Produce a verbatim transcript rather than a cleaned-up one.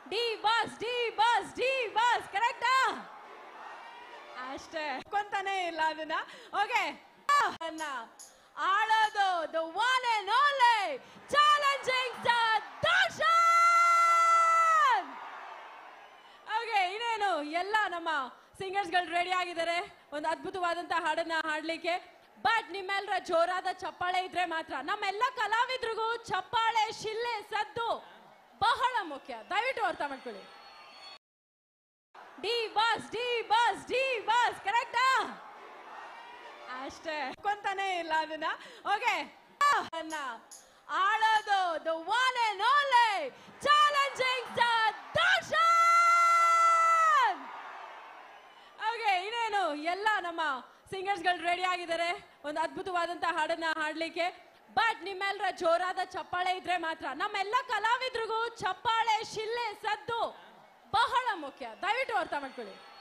Dboss, Dboss, Dboss, ಕರೆಕ್ಟಾ? ಅಷ್ಟೇ ಕೊಂತಾನೆ ಇಲ್ಲ ಅದನ್ನ. ಓಕೆ, ಆಳೋದು the one and only challenging star Darshan. Okay, ಇನ್ನೇನು ಎಲ್ಲ ನಮ್ಮ ಸಿಂಗರ್ಸ್ ಗಳು ರೆಡಿ ಆಗಿದ್ದಾರೆ ಒಂದು ಅದ್ಭುತವಾದಂತ ಹಾಡನ್ನ ಹಾಡ್ಲಿಕ್ಕೆ. ಬಟ್ ನಿಮ್ಮೆಲ್ಲರ ಜೋರಾದ ಚಪ್ಪಾಳೆ ಇದ್ರೆ ಮಾತ್ರ. ನಮ್ಮೆಲ್ಲ ಕಲಾವಿದ್ರಿಗೂ ಚಪ್ಪಾಳೆ, ಶಿಲ್ಲೆ, ಸದ್ದು ಬಹಳ ಮುಖ್ಯ. ದಯವಿಟ್ಟು ಅರ್ಥ ಮಾಡ್ಕೊಳ್ಳಿ. Dboss, Dboss, Dboss, ಕರೆಕ್ಟಾ? ಅಷ್ಟೇ ಕೊಂತಾನೆ ಇಲ್ಲ ಅದನ್ನ. ಓಕೆ, ಆಳೋದು the one and only challenging star Darshan. Okay, ಇನ್ನೇನು ಎಲ್ಲ ನಮ್ಮ ಸಿಂಗರ್ಸ್ ಗಳು ರೆಡಿ ಆಗಿದ್ದಾರೆ ಒಂದು ಅದ್ಭುತವಾದಂತ ಹಾಡನ್ನ ಹಾಡ್ಲಿಕ್ಕೆ. ಬಟ್ ನಿಮ್ಮೆಲ್ಲರ ಜೋರಾದ ಚಪ್ಪಾಳೆ ಇದ್ರೆ ಮಾತ್ರ. ನಮ್ಮೆಲ್ಲ ಕಲಾವಿದ್ರಿಗೂ ಚಪ್ಪಾಳೆ, ಶಿಲ್ಲೆ, ಸದ್ದು ಬಹಳ ಮುಖ್ಯ. ದಯವಿಟ್ಟು ಅರ್ಥ ಮಾಡ್ಕೊಳ್ಳಿ.